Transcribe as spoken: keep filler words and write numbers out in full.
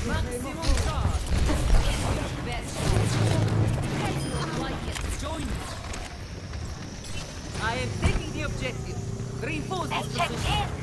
Maximum charge. Best. Like it. Join me. I am taking the objective. Reinforce this position.